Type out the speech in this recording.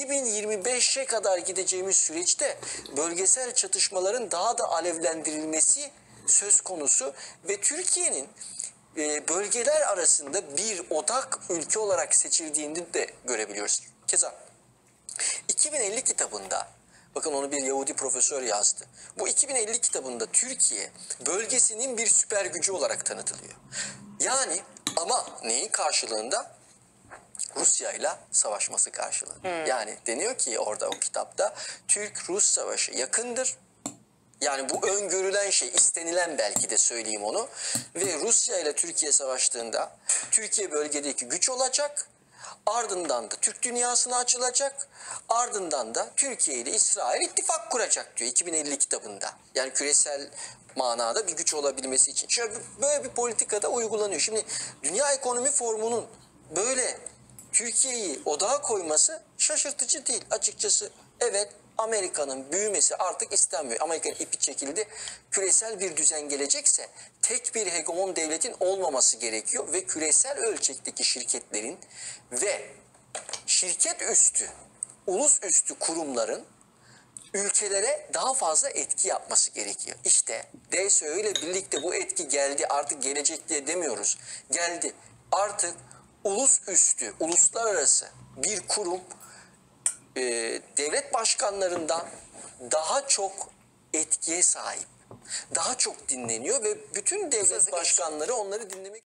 2025'e kadar gideceğimiz süreçte bölgesel çatışmaların daha da alevlendirilmesi söz konusu ve Türkiye'nin bölgeler arasında bir odak ülke olarak seçildiğini de görebiliyoruz. Keza 2050 kitabında, bakın onu bir Yahudi profesör yazdı. Bu 2050 kitabında Türkiye bölgesinin bir süper gücü olarak tanıtılıyor. Yani ama neyin karşılığında? Rusya ile savaşması karşılığında. Yani deniyor ki orada o kitapta Türk-Rus savaşı yakındır. Yani bu öngörülen şey, istenilen belki de söyleyeyim onu. Ve Rusya ile Türkiye savaştığında Türkiye bölgedeki güç olacak. Ardından da Türk dünyasına açılacak. Ardından da Türkiye ile İsrail ittifak kuracak diyor 2050 kitabında. Yani küresel manada bir güç olabilmesi için. Şöyle böyle bir politikada uygulanıyor. Şimdi Dünya Ekonomi Forumu'nun böyle Türkiye'yi odağa koyması şaşırtıcı değil açıkçası. Evet, Amerika'nın büyümesi artık istenmiyor. Amerika'nın ipi çekildi. Küresel bir düzen gelecekse tek bir hegemon devletin olmaması gerekiyor ve küresel ölçekteki şirketlerin ve şirket üstü, ulus üstü kurumların ülkelere daha fazla etki yapması gerekiyor. İşte DSÖ ile birlikte bu etki geldi, artık gelecek diye demiyoruz. Geldi. Artık ulus üstü, uluslararası bir kurum devlet başkanlarından daha çok etkiye sahip. Daha çok dinleniyor ve bütün devlet başkanları onları dinlemek